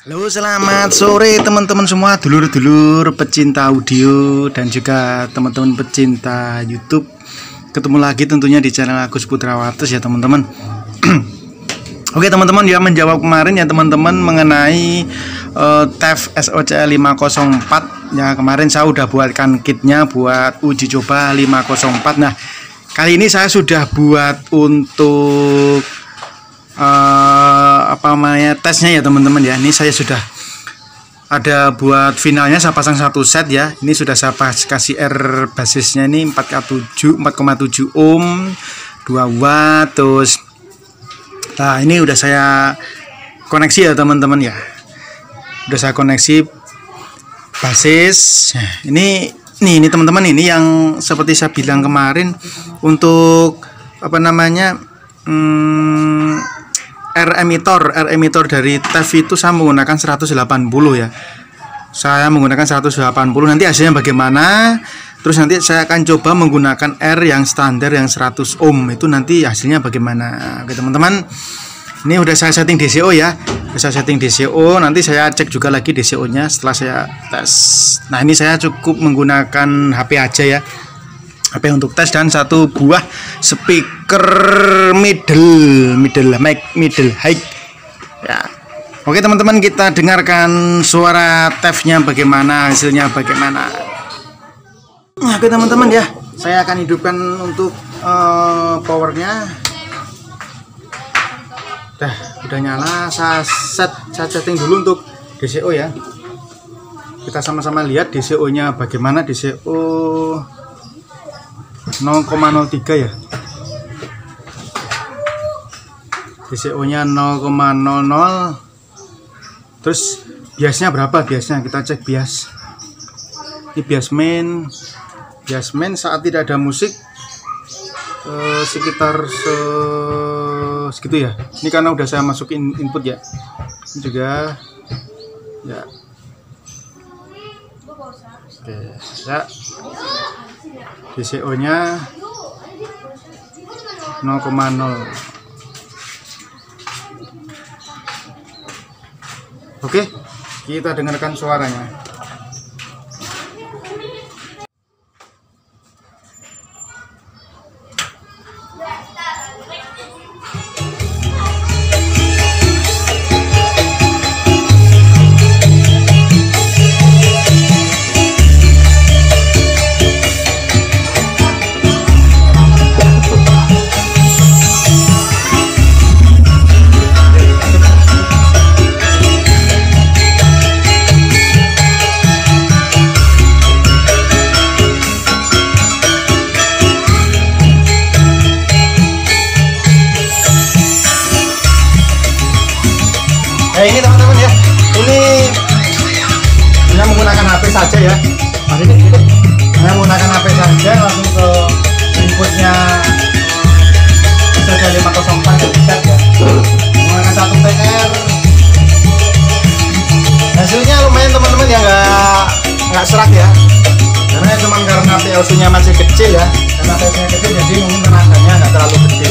Halo, selamat sore teman-teman semua, dulur-dulur pecinta audio dan juga teman-teman pecinta YouTube. Ketemu lagi tentunya di channel Agus Putra Wates ya teman-teman. Oke teman-teman, ya menjawab kemarin ya teman-teman mengenai TEF SOCL 504 ya. Kemarin saya udah buatkan kitnya buat uji coba 504. Nah, kali ini saya sudah buat untuk tesnya ya teman-teman ya. Ini saya sudah ada buat finalnya, saya pasang satu set ya. Ini sudah saya kasih R basisnya ini 4,7 ohm 2 watt. Terus nah ini udah saya koneksi ya teman-teman ya. Udah saya koneksi basis. Nah, ini teman-teman, ini yang seperti saya bilang kemarin untuk R emitter dari TEF itu saya menggunakan 180 ya. Saya menggunakan 180. Nanti hasilnya bagaimana? Terus nanti saya akan coba menggunakan R yang standar yang 100 ohm. Itu nanti hasilnya bagaimana? Oke teman-teman. Ini udah saya setting DCO ya. Udah saya setting DCO, nanti saya cek juga lagi DCO-nya setelah saya tes. Nah, ini saya cukup menggunakan HP aja ya. HP untuk tes dan satu buah speaker middle high ya. Oke teman-teman, kita dengarkan suara TEF-nya bagaimana, hasilnya bagaimana. Nah, oke teman-teman ya, saya akan hidupkan untuk powernya. Udah nyala, saya setting dulu untuk DCO ya. Kita sama-sama lihat DCO-nya bagaimana. DCO 0,03 ya. DCO nya 0,00. Terus biasnya berapa? Biasnya kita cek bias. Ini bias main saat tidak ada musik sekitar segitu ya. Ini karena udah saya masukin input ya. Ini juga ya. Oke ya. DCO nya 0,0. Oke, kita dengarkan suaranya. Ini teman-teman ya, ini hanya menggunakan HP saja ya. Mari hanya menggunakan HP saja, langsung ke inputnya SOCL 504 ya. Menggunakan satu PR. Hasilnya lumayan teman-teman ya, nggak serak ya. Karena PLC-nya masih kecil ya. Karena PLC-nya kecil jadi mungkin tenaganya nggak terlalu gede.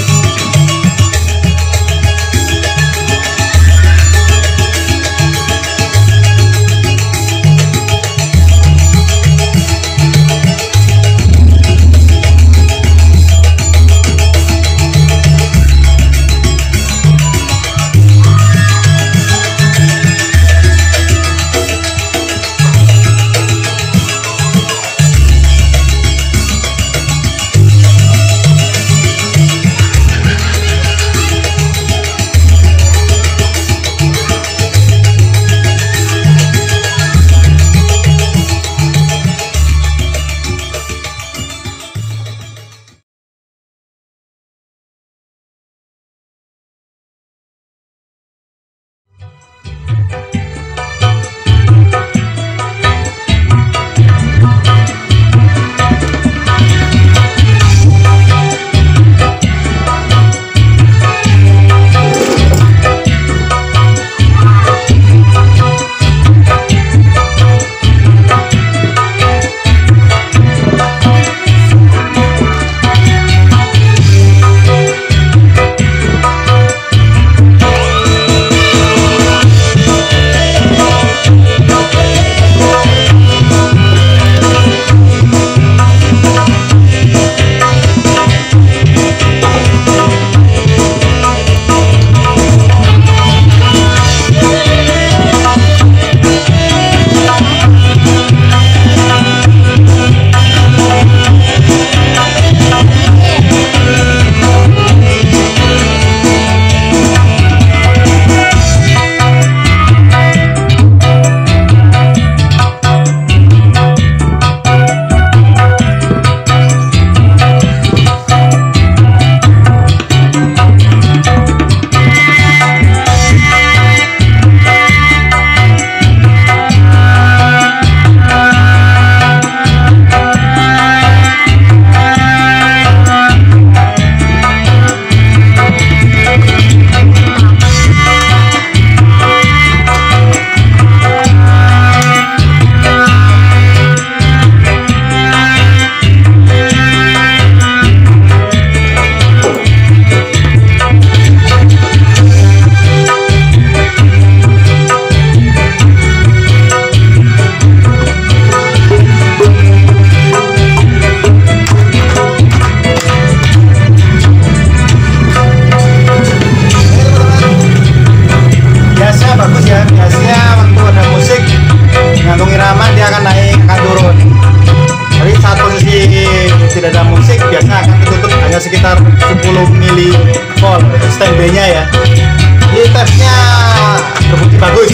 sekitar 10 mili volt standby nya ya. Ini tesnya terbukti bagus.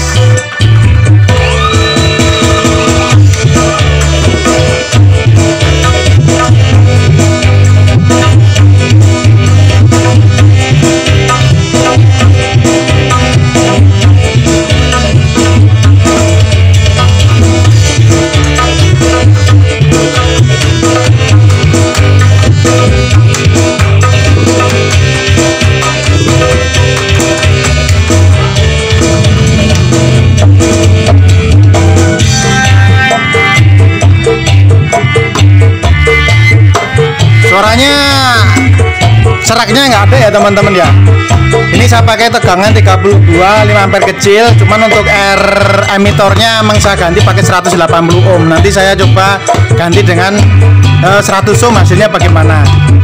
Suaranya seraknya nggak ada ya teman-teman ya. Ini saya pakai tegangan 32 5 ampere kecil, cuman untuk R emitornya emang saya ganti pakai 180 ohm. Nanti saya coba ganti dengan 100 ohm, hasilnya bagaimana.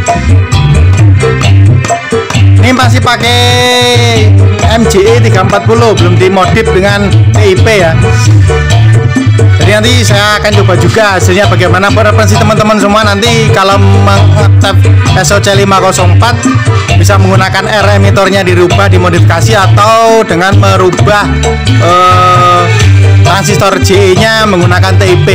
Ini masih pakai MJE 340, belum dimodif dengan TIP ya. Jadi nanti saya akan coba juga hasilnya bagaimana. Preferensi teman-teman semua nanti kalau mengetap SOC 504 bisa menggunakan R emitornya dirubah, dimodifikasi, atau dengan merubah transistor JE nya menggunakan TIP.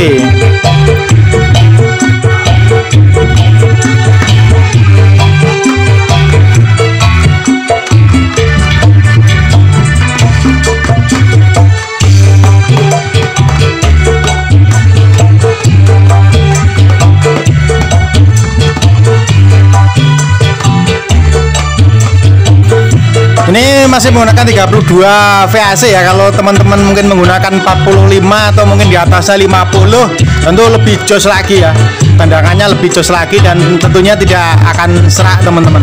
Ini masih menggunakan 32 VAC ya. Kalau teman-teman mungkin menggunakan 45 atau mungkin di atasnya 50, tentu lebih jos lagi ya. Tendangannya lebih jos lagi dan tentunya tidak akan serak teman-teman.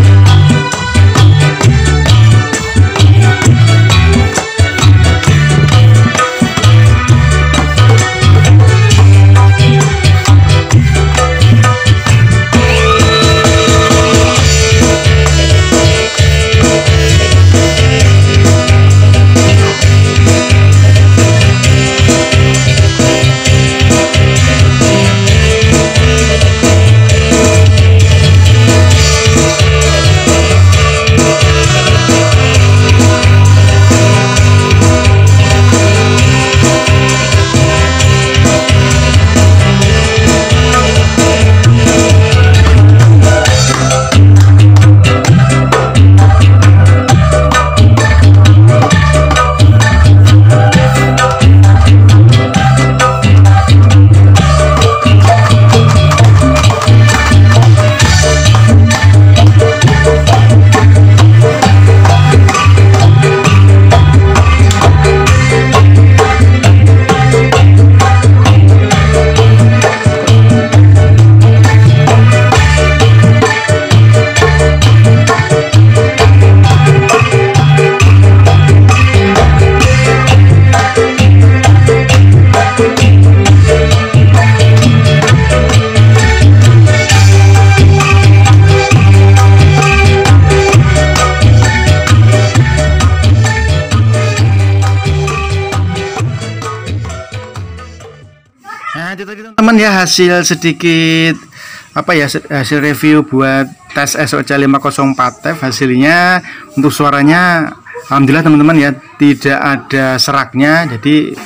Nah itu tadi teman-teman ya, hasil sedikit apa ya, hasil review buat tes SOC 504 TEF. Hasilnya untuk suaranya alhamdulillah teman-teman ya, tidak ada seraknya, jadi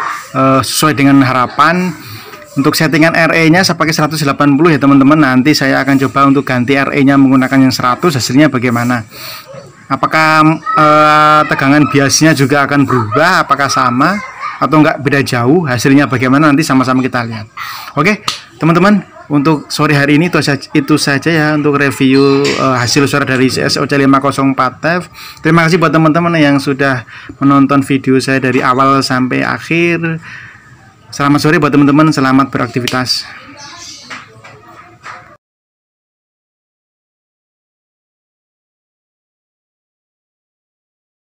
sesuai dengan harapan. Untuk settingan RE nya saya pakai 180 ya teman-teman. Nanti saya akan coba untuk ganti RE nya menggunakan yang 100, hasilnya bagaimana. Apakah tegangan biasnya juga akan berubah, apakah sama atau enggak beda jauh, hasilnya bagaimana nanti sama-sama kita lihat. Oke teman-teman, untuk sore hari ini itu saja ya untuk review hasil suara dari SOC 504 TEF. Terima kasih buat teman-teman yang sudah menonton video saya dari awal sampai akhir. Selamat sore buat teman-teman, selamat beraktivitas.